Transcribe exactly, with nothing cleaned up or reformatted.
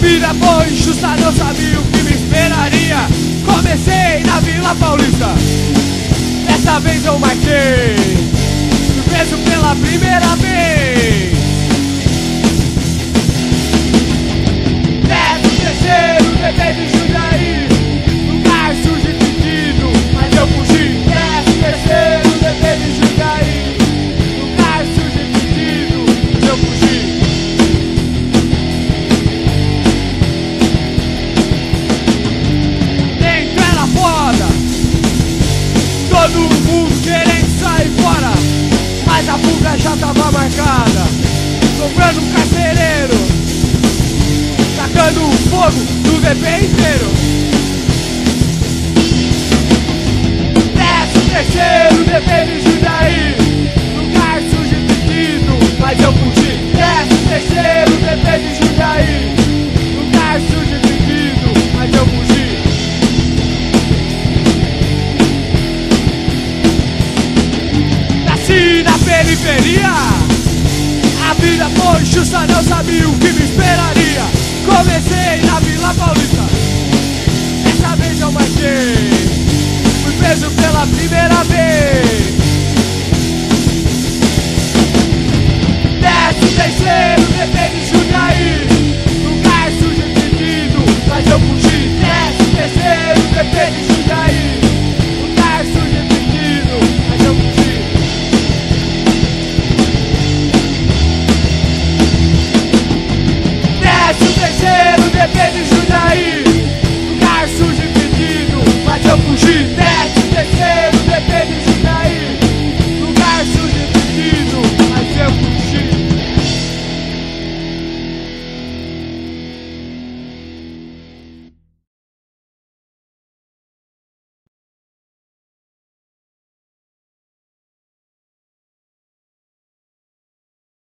vida foi injusta, não sabia o que me esperaria. Comecei na Vila Paulista, dessa vez eu marquei, surpreso pela primeira vez. Décimo terceiro, D P de Jundiaí, lugar sujo e fedido, mas eu fugi. Décimo terceiro, D P de Jundiaí, lugar sujo e fedido, mas eu fugi. Dentro era foda, todo mundo querendo sair fora, mas a fuga já tava marcada. Sobrando um carcereiro, tacando fogo no D P inteiro.